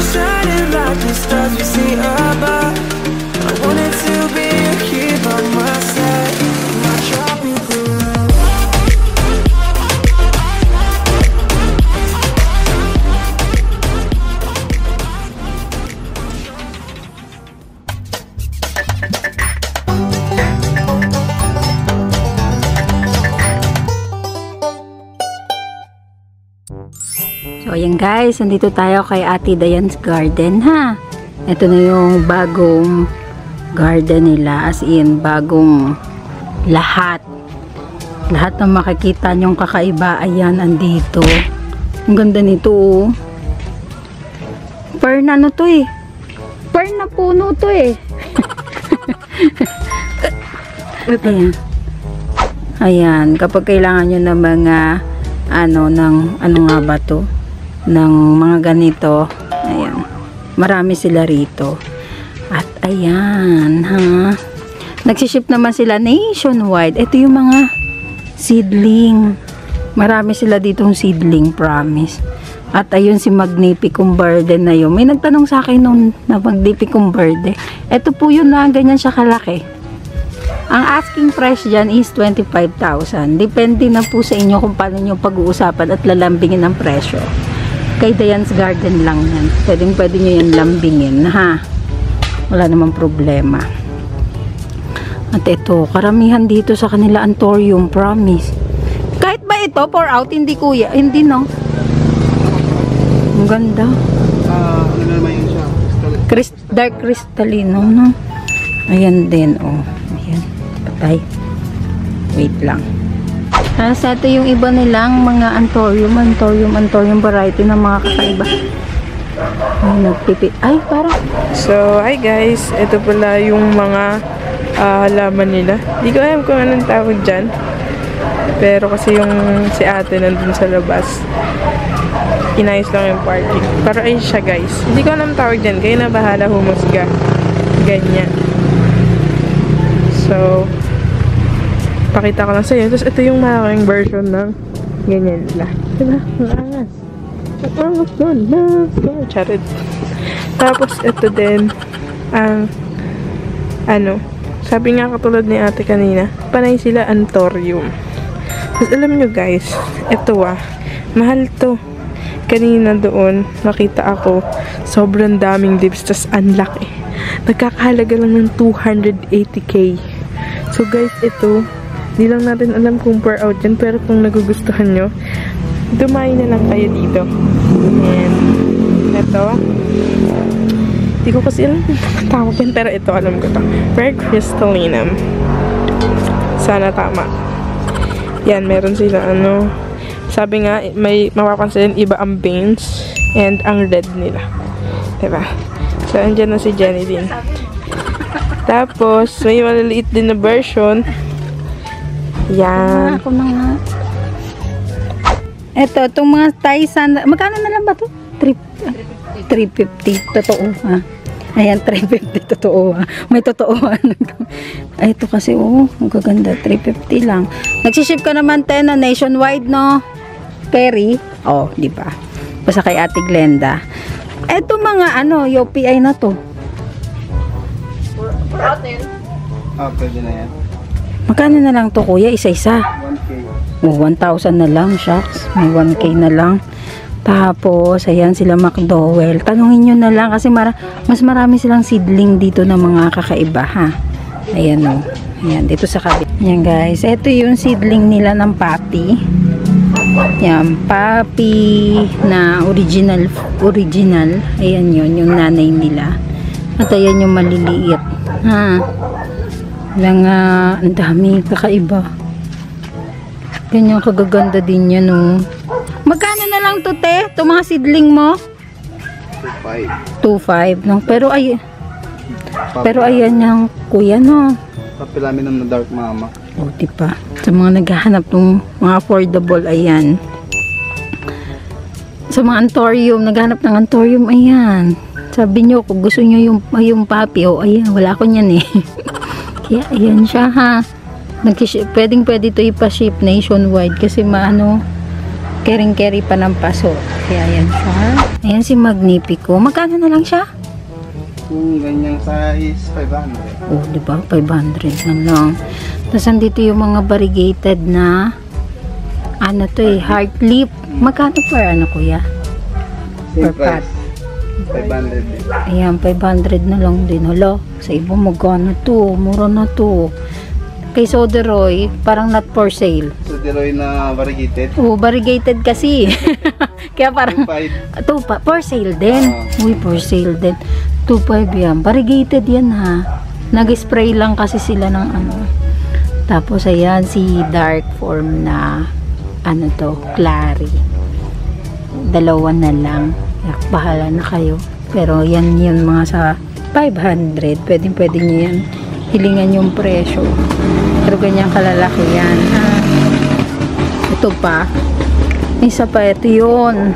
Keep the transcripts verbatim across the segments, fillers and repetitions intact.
shining like the stars we see above. I wanted to be here by my side. My tropical love. So ayan guys, nandito tayo kay Ate Diane's garden ha. Ito na yung bagong garden nila, as in bagong lahat. Lahat ng makikita nyong kakaiba, ayan, andito. Ang ganda nito oh. Fern ano to eh. Fern na puno to eh. Ayan. Ayan, kapag kailangan nyo ng mga ano, ng, ano nga ba to? Ng mga ganito, ayan, marami sila rito. At ayan ha, nagsiship naman sila nationwide. Ito yung mga seedling, marami sila ditong seedling, promise. At ayun si Magnificum Verde na yun, may nagtanong sa akin nung na Magnificum Verde, ito po yun na ganyan siya kalaki. Ang asking price dyan is twenty-five thousand. Depende na po sa inyo kung paano nyo pag-uusapan at lalambingin ang presyo. Kay Diane's Garden lang yan. Pwedeng pwede nyo yan lambingin, ha? Wala namang problema. At ito, karamihan dito sa kanila Anthurium, promise. Kahit ba ito, pour out, hindi kuya, hindi no? Ang ganda. Ah, uh, ano naman yun siya? Crystal, dark crystallino, no? Ayan din, oh. Ayan, patay. Wait lang. Tapos ito yung iba nilang mga Anthurium, Anthurium, Anthurium variety ng mga kakaiba. Ay, nagpipit. Ay, parang. So, hi guys. Ito pala yung mga uh, halaman nila. Hindi ko alam kung anong tawag dyan. Pero kasi yung si ate nandun sa labas. Inayos lang yung parking. Pero ayun siya guys. Hindi ko alam tawag dyan. Kayo na bahala humusga. Ganyan. So, pakita ko lang sa inyo. Tapos ito yung malaking version ng ganyan nila. Diba? Ang angas. Ang angas doon. Charit. Tapos ito din ang ano, sabi nga katulad ni ate kanina, panay sila Anthurium. Tapos alam nyo guys, ito ah, mahal to. Kanina doon, nakita ako, sobrang daming leaves. Tapos unlaki. Nagkakahalaga lang ng two hundred eighty K. So guys, ito, di lang natin alam kung per out yan, pero kung nagugustuhan nyo, dumayo na lang kayo dito. And ito, di ko kasi alam kung tawag yan, pero ito alam ko to. Per crystallinum. Sana tama. Yan, meron sila ano, sabi nga, may mapapansin iba ang veins and ang red nila. Diba? So, andyan na si Jenny din. Tapos, may maliliit din na version. Yan. Ako na nga. Ito, itong mga Tyson. Magkano na lang ba ito? three fifty. Totoo ha. Ayan, three fifty. Totoo ha. May totoo ha. Ay, ito kasi, oh, ang gaganda. three fifty lang. Nagsiship ka naman tayo na nationwide, no? Perry. Oh, di ba? Basta kay Ate Glenda. Ito mga, ano, U P I na to. Ah, pwede na yan. Magkano na lang to kuya? Isa-isa? one K. Oh, one thousand na lang, shucks. May one K na lang. Tapos, ayan sila McDowell. Tanungin nyo na lang kasi mara mas marami silang seedling dito ng mga kakaiba, ha? Ayan o. Oh. Ayan, dito sa kabit. Ayan guys. Ito yung seedling nila ng papi. Ayan, papi na original. Original. Ayan yun, yung nanay nila. At ayan yung maliliit. Ha? Lang, uh, ang dami kakaiba. Ganyan kagaganda din yan, no. Magkano na lang to, te? Ito mga seedling mo? two five. two five, no? Pero ay Pero ayan yung kuya, no. Papilamin ng dark mama. O, diba? Sa mga naghahanap ng mga affordable, ayan. Sa mga Anthurium, naghahanap ng Anthurium, ayan. Sabi nyo, kung gusto nyo yung, yung papi, o, ayan, wala ko nyan eh. Kaya, ayan siya, ha. Pwedeng pwede ito ipa-ship nationwide kasi maano, Kering-keri pa ng paso. Kaya yan siya. Ayan si Magnifico. Magkano na lang siya? Kung ganyang size, five hundred. Oh, di ba? five hundred na lang. Tapos andito yung mga variegated na ano to eh, heart lip. Magkano per ano kuya? Per Same pot. price. five hundred din. Ayan, five hundred na lang din. Hala, sa iba magkano to? Mura na to. Kay Soderoy, parang not for sale. So, Deroy na variegated. Oh, variegated kasi. Kaya parang five. two pa, for sale din. Ah. Uy, for sale din. two five yan. Variegated yan ha. Nag-spray lang kasi sila ng ano. Tapos ayan, si dark form na ano to, clary. Dalawa na lang. Yak, bahala na kayo. Pero yan yun mga sa five hundred. Pwede pwede nyo yan. Hilingan yung presyo. Pero ganyan kalalaki yan. Ha? Ito pa. Isa pa, ito yun.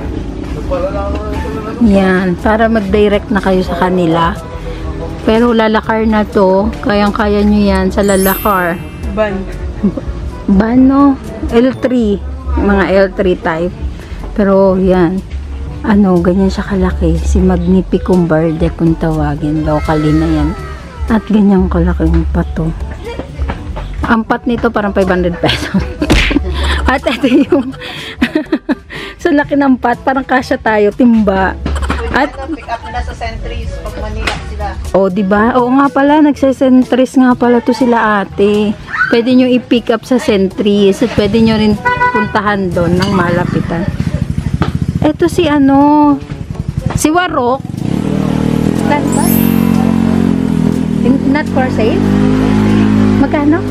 Yan. Para mag-direct na kayo sa kanila. Pero lalakar na to. Kayang-kaya nyo yan sa lalakar. Ban. Bano? L three. Mga L three type. Pero yan. Ano, ganyan siya kalaki. Si Magnificum Verde kung tawagin. Locally na yan. At ganyan kalaking pato. Ang pot nito parang five hundred pesos. At ito yung sa laki ng pot, parang kasya tayo, timba. At pick up nila sa Centuries pag Manila sila. oh, di ba? Oo nga pala, nagse-centris nga pala to sila ate. Pwede nyo i-pick up sa Centris at pwede nyo rin puntahan doon ng malapitan. Ito si ano, si Warok. Saan ba? Not for sale? Magkano?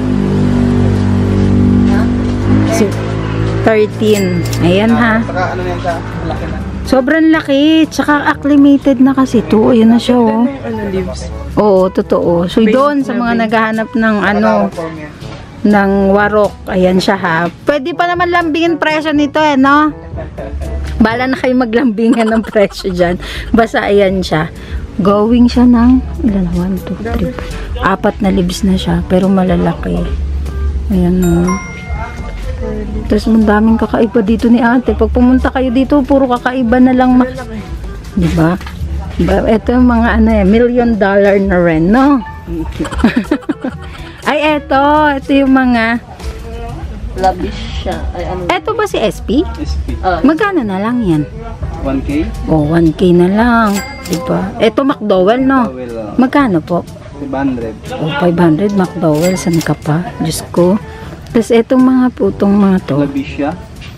Si thirteen. Ayan ha. Saka ano yan siya? Malaki na. Sobrang laki. Tsaka acclimated na kasi to. Ayan na siya oh. Ano, leaves? Oo, totoo. So doon sa mga naghahanap ng ano, Form yan. ng warok. Ayan siya ha. Pwede pa naman lambingin presyo nito eh, no? Bala na kayo maglambingan ng presyo dyan. Basta ayan siya. Going siya ng ilan? one, two, three. Apat na leaves na siya. Pero malalaki. Ayan o. Tapos ang daming kakaiba dito ni ate. Pag pumunta kayo dito, puro kakaiba na lang. Ma diba? Diba? Ito yung mga ano eh, million dollar na rin, no? Ay, eto. Ito yung mga Labish siya. Ay, ano? eto ba si S P? S P. Ah, Magkano na lang yan? one K? Oh, one K na lang. Diba? Eto McDowell, no? Well, uh, Magkano po? five hundred. Oh, five hundred McDowell. San ka pa? Diyos ko. Tapos etong mga putong mga to. Labisha.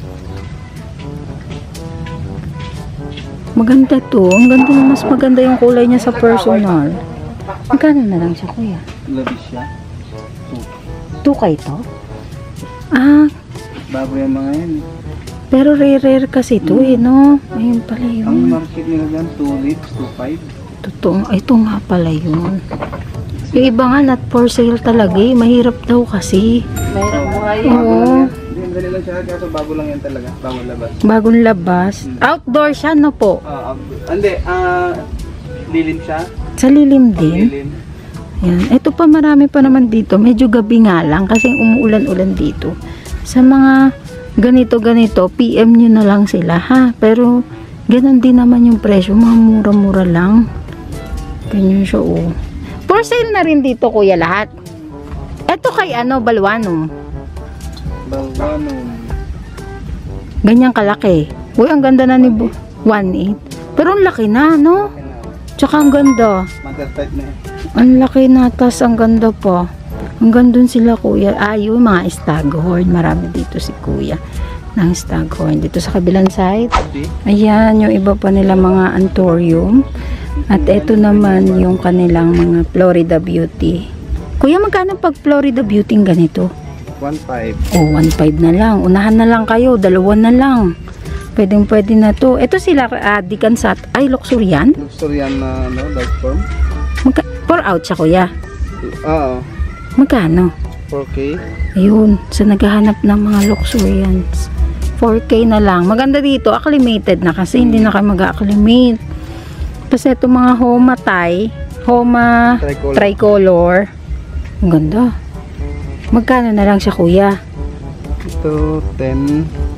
Maganda to. Ang ganda. Mas maganda yung kulay niya sa personal. Magkano na lang siya, kuya? Labisha. two K to? Ah, Bago yung mga yan. eh. pero rare-rare kasi to eh, no? Ayun pala Ang yun. market nila dyan, two lips, two five. Totoo. Ito nga pala yun. Yung iba nga not for sale talaga eh. Mahirap daw kasi. mahirap buhay. Oo. Hindi, dali lang siya. Kaso bago lang yan talaga. Bagong labas. Bagong labas. Outdoor siya, no po? Ah, uh, hindi, ah, lilim siya. Sa lilim din. Lilim. Yan. Ito pa marami pa naman dito. Medyo gabi nga lang kasi umuulan-ulan dito. Sa mga ganito-ganito, P M nyo na lang sila ha. Pero ganun din naman yung presyo. Mga mura-mura lang. Ganyan siya oh. For sale na rin dito kuya lahat. Ito kay ano, Balwanum. Balwanum. Ganyan kalaki. Uy, ang ganda na ni one eight. Pero ang laki na, no? Tsaka ang ganda. Magka-type na yan. Ang laki na, tas ang ganda pa. Ang ganda sila kuya. Ah, yung mga staghorn. Marami dito si kuya ng staghorn. Dito sa kabilang side. Ayan, yung iba pa nila mga anthurium. At ito naman yung kanilang mga Florida Beauty. Kuya, magkano pag Florida Beauty ganito? one five. Oh, one five na lang. Unahan na lang kayo. Dalawa na lang. Pwedeng pwede na to. Ito sila, uh, Dikansat. Ay, Luxurian. Luxurian na, ano, dark form. Magka pour out siya, kuya. Oo. Magkano? four K. Ayun, sa naghahanap ng mga Luxurians. four K na lang. Maganda dito, acclimated na kasi hindi na kayo mag-acclimate. Tapos ito mga Homa Thai, Homa Tricolor. Tricolor. Ang ganda. Magkano na lang siya, kuya? Ito, ten.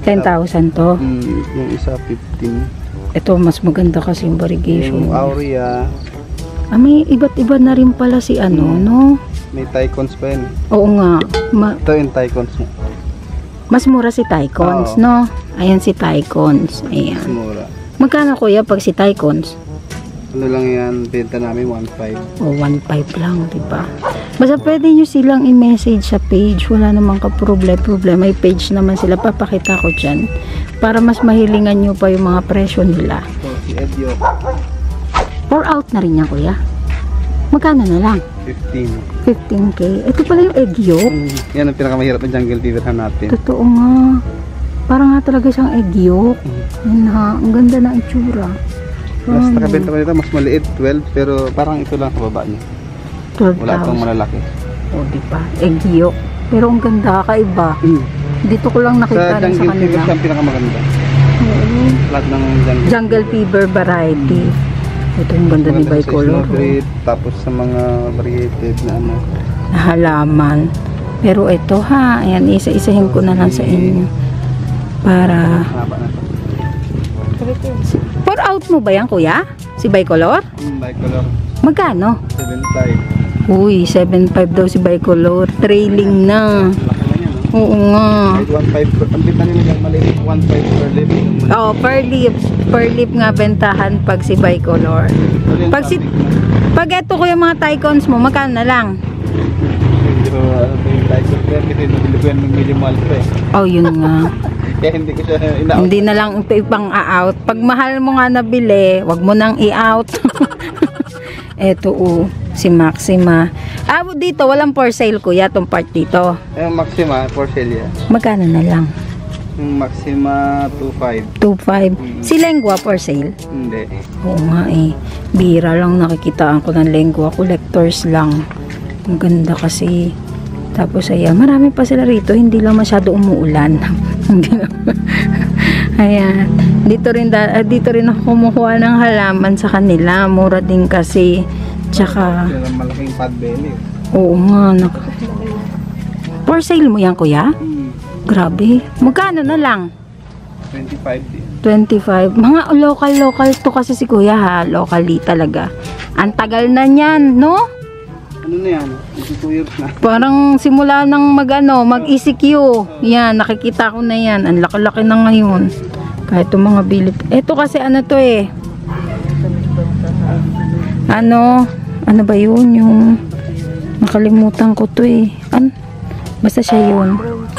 ten thousand to. Mm, yung isa fifteen. Ito, mas maganda kasi yung variegation. Yung Aurea, Ah, may iba't iba na rin pala si ano, no? may Tycons pa yun. Oo nga. Ma- Ito yung Tycons mo. mas mura si Tycons, Oo. no? Ayan si Tycons. Ayan. Mura. Magkano kuya pag si Tycons? Ano lang yan, benta namin one five. O, one five lang, diba? Basta pwede nyo silang i-message sa page. Wala namang ka-problem-problem. May page naman sila. Papakita ko dyan. Para mas mahilingan nyo pa yung mga presyo nila. So, si Edio, Pour out na rin yan, kuya. Magkano na lang? fifteen. fifteen K. Ito pala yung egg yolk. Mm, yan ang pinakamahirap na jungle fever natin. Totoo nga. Parang nga talaga siyang egg yolk. Yan ha. Ang ganda na itsura. Mas nakabenta ko nito, mas maliit, twelve, pero parang ito lang sa baba niya. twelve Wala pang thousand. malalaki. O, diba? Egg yolk. Pero ang ganda, kakaiba. Mm. Dito ko lang nakita Sa rin sa jungle fever kanila. siya ang pinakamaganda. Oo. Lahat ng jungle. Jungle fever variety. Ito yung ganda ni Maganda sa bicolor. snowdrift, tapos sa mga variated na ano. Na halaman. Pero ito ha, ayan, isa-isahin ko na lang sa inyo. Para... Haba na. Pour out mo ba yan, kuya? Si bicolor? Mm, bicolor, Magkano? seven five. Uy, seven five daw si bicolor. Trailing na. Laki na yan, no? Oo nga. Kahit one five, ang benta nila dyan maliit, one five per lip. Oo, per lip. Per lip nga bentahan pag si bicolor. Pag si... Pag eto ko yung mga Tycons mo, magkano na lang? Pero ano ba yung Tyson Fair, kasi nabili ko yan ng medyo mahal pa eh. Oh, yun nga. Kaya hindi ko siya ina-out. Hindi na lang ito ipang a-out. Pag mahal mo nga nabili, wag mo nang i-out. Eto oh, si Maxima. Ah, dito walang for sale kuya, tong part dito. Yung Maxima, for sale yan. Magkano na lang? Yung Maxima, two five. two five. Si Lengua for sale? Hindi. Oo nga eh. Bira lang nakikitaan ko ng Lengua. Collectors lang. Ang ganda kasi. Tapos ayan, marami pa sila rito. Hindi lang masyado umuulan. Hindi lang. Ayan. Dito rin, da, dito rin ako kumukuha ng halaman sa kanila. Mura din kasi. Tsaka, Yan ang malaking pad belly. oo nga. Nak for sale mo yan kuya? Hmm. Grabe. Magkano na lang? twenty-five din. twenty-five. Mga local-local to kasi si kuya ha. Locally talaga. Ang tagal na niyan, no? Ano na yan? two years na. Parang simula ng mag ano, mag-E C Q. Yan, nakikita ko na yan. Ang laki-laki na ngayon. Kahit itong mga bilip. Ito kasi ano to eh. Ano? Ano ba yun? Yung nakalimutan ko to eh. An? Basta siya yun.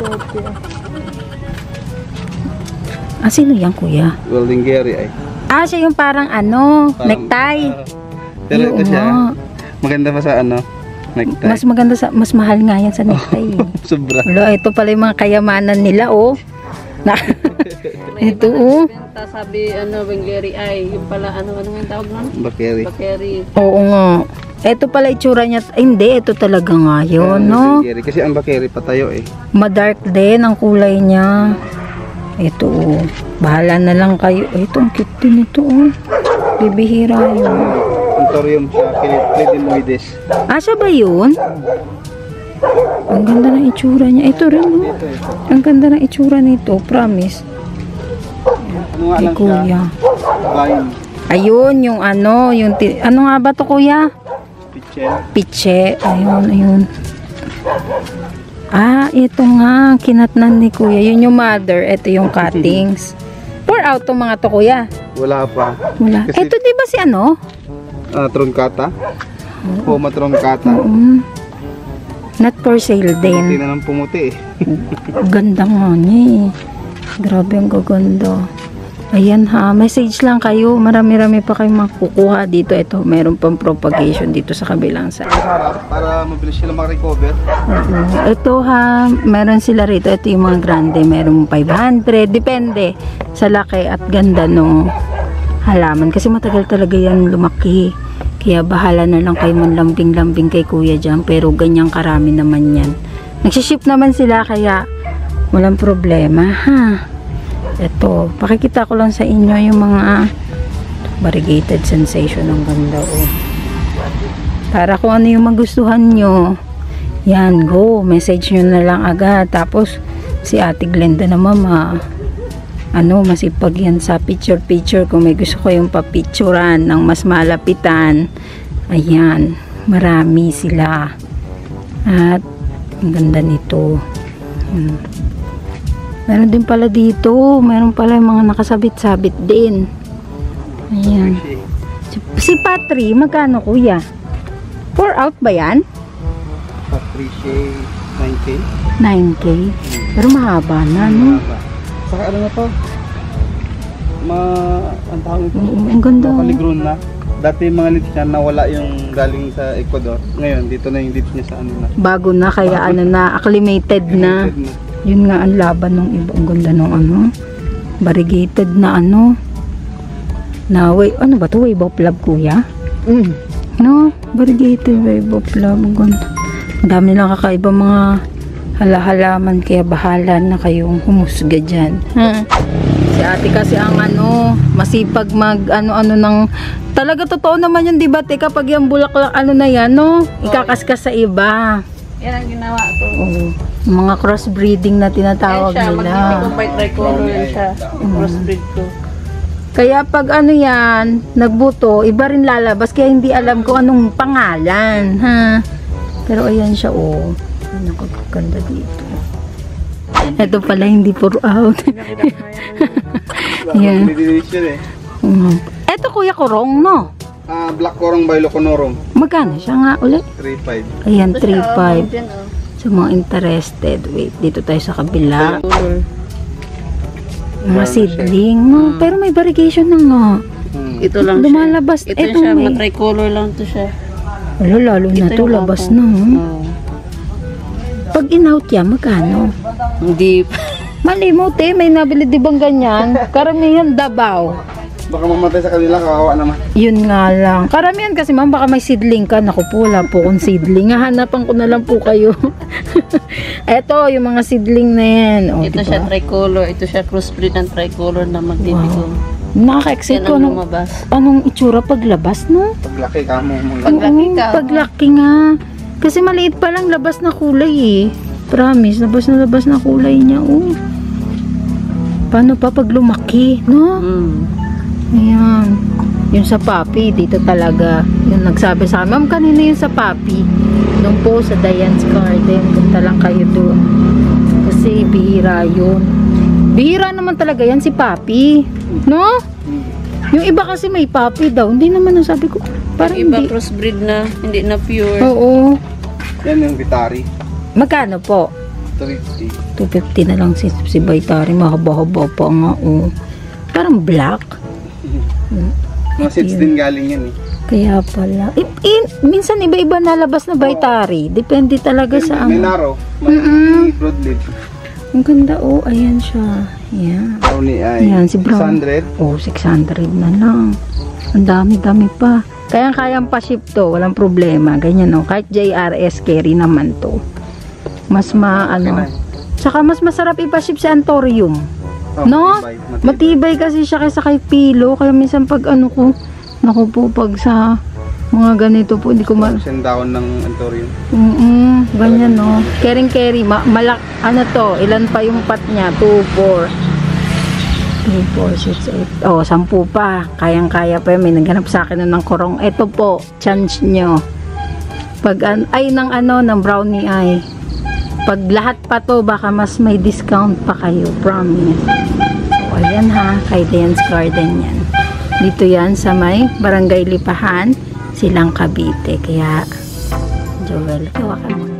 Ah, sino yan kuya? Welding Gary ay. Ah, siya yung parang ano, Parang, necktie. ah, pero Yung ito siya. nga. Maganda pa sa ano? Necktie. Mas maganda sa, mas mahal nga yan sa necktie. eh. Sobra. Wala, ito pala yung mga kayamanan nila, oh. Na, ito, oh. Benta sabi, ano, Benggeri ay, yung pala, ano, ano nga tawag nun? Bakeri. Bakeri. Oo nga. Ito pala itsura niya. Ay, hindi, ito talaga nga yun, no? Bakeri. Kasi ang bakeri patayo eh. Madark din ang kulay niya. Ito, oh. Bahala na lang kayo. Ay, ito, ang cute din ito, oh. Bibihira yun. Antorium sa Philidinoides. Ah, siya ba yun? Ang ganda ng itsura niya. Ito rin, oh. Ito ito. Ang ganda ng itsura nito, promise. Ano nga Ay, lang siya? kuya. Vine. Ayun, yung ano, yung, ti- ano nga ba to kuya? Pichel. Piche. Ayun, ayun. Ah, ito nga, kinatnan ni kuya. Yun yung mother, ito yung cuttings. Pour out tong mga to kuya. Wala pa. Wala. Kasi- Ito di ba si ano? Ah, truncata. Homa truncata. Um, not for sale Hindi din. na lang pumuti eh. Ganda nga niya eh. Grabe ang gaganda. Ayan ha, message lang kayo. Marami-rami pa kayong makukuha dito. Ito, mayroon pang propagation dito sa kabilang side. Harap para mabilis sila makarecover. Oo. Ito ha, meron sila rito. Ito yung mga grande. Meron five hundred. Depende sa laki at ganda ng halaman. Kasi matagal talaga yan lumaki. Kaya bahala na lang kayo manlambing-lambing kay kuya dyan. Pero ganyang karami naman yan. Nagsiship naman sila kaya walang problema ha. Ito, pakikita ko lang sa inyo yung mga variegated sensation ng ganda oh. Para kung ano yung magustuhan nyo, yan, go, message nyo na lang agad. Tapos si Ate Glenda naman ma ano, masipag yan sa picture-picture. Kung may gusto ko yung papicturan ng mas malapitan, ayan, marami sila. At ang ganda nito. Hmm. Meron din pala dito, meron pala yung mga nakasabit-sabit din. Ayan. Si, si Patri, magkano kuya? four out ba yan? Patricia nine K. nine K? Pero mahaba na, no? Saka ano na to? Ma... Ang tawag ito? Oo, ang ganda. Mapaligroon na. Dati yung mga lips niya nawala yung galing sa Ecuador. Ngayon, dito na yung lips niya sa ano na. Bago na, kaya ano na, acclimated na. Limited na. Yun nga ang laban ng iba. Ang ganda ng ano. Variegated na ano. Na, wait, ano ba to? Wave of love, kuya? Mm. No? Variegated wave of love. Ang ganda. Ang dami lang kakaiba mga hala-halaman. Kaya bahala na kayong humusga dyan. Ha? Si ate kasi ang ano, masipag mag ano-ano ng... Talaga totoo naman yun, di ba? Te, kapag yung bulaklak ano na yan, no? Ikakaskas sa iba. Yan ang ginawa to. Oo. Mga crossbreeding na tinatawag Ayan siya, nila. magiging white tricolor yan siya. Crossbreed ko. Kaya pag ano yan, nagbuto, iba rin lalabas. Kaya hindi alam ko anong pangalan. Ha? Pero ayan siya, oh. Ano kaganda dito. Ito pala, hindi puro out. Yan. Nililis yun eh. Mm. Ito kuya Kurong, no? Ah, Black Corong by Loconorum. Magkano siya nga ulit? three five. Ayan, three five. Yan, oh. Sa mga interested. Wait, dito tayo sa kabila. Mga seedling, no? Pero may variegation na nga. Hmm. Ito lang Lumalabas. siya. Ito Ito siya, may- mga tricolor lang to siya. Wala, lalo na Ito to. yung Labas ako. na. oh. Oo. Pag in-out yan, magkano? Hindi. Mali mo, te. May nabili di bang ganyan? Karamihan Davao. Baka mamatay sa kanila, kawawa naman. Yun nga lang. Karamihan kasi ma'am, baka may seedling ka. Naku po, wala po kung seedling. Hahanapan ko na lang po kayo. Eto, yung mga seedling na yan. O, Ito diba? siya tricolor. Ito siya crossbreed ng tricolor na magtitiko. Nakaka-excite Yan ko. ang Anong, lumabas. anong itsura paglabas, no? Paglaki ka mo. Mga... Paglaki Oo, ka. Paglaki nga. Kasi maliit pa lang labas na kulay eh. Promise, labas na labas na kulay niya. Oh. Paano pa pag lumaki, no? Mm. Ayan. Yung sa papi, dito talaga. Yung nagsabi sa akin, ma'am, kanina yung sa papi. Nung po sa Diane's Garden. Punta lang kayo doon. Kasi bihira yun. Bihira naman talaga yan si papi. No? Yung iba kasi may papi daw. Hindi naman ang sabi ko. Parang Iba hindi. crossbreed na, hindi na pure. Oo. Yan yung Vitari. Magkano po? two fifty. two fifty na lang si, si Baitari. Mahaba-haba pa nga. Oh. Parang black. Mga seeds din galing yan eh. Kaya pala. I, i- minsan iba-iba nalabas na Baitari. Depende talaga sa May ano. narrow. May Mm-mm. broadleaf. Ang ganda. Oh, ayan siya. Ayan. Brownie ay Ayan, si Brown. six hundred. Oh, six hundred na lang. Ang dami-dami pa. Kaya kayang pa-ship to. Walang problema. Ganyan oh. Kahit J R S carry naman to. Mas ma, ano. Tsaka mas masarap ipa-ship sa Antorium. Oh, No? matibay, matibay. Matibay kasi siya kaysa kay Pilo. Kaya minsan pag ano ko, naku po, pag sa mga ganito po, hindi ko ma... Send down ng Antorium. Mm ganyan no. Caring carry, ma malak, ano to, ilan pa yung pat niya? two, four, three, four, six, eight. Oh, sampu pa. Kayang-kaya pa yun. May naghanap sa akin na ng kurong. Ito po, chance nyo. Pag, an ay, ng ano, ng brownie ay. Pag lahat pa to, baka mas may discount pa kayo. Promise. So, ayan ha. Kay Diane's Garden yan. Dito yan sa may Barangay Lipahan, Silang Cavite. Kaya, Joel, kawakan mo.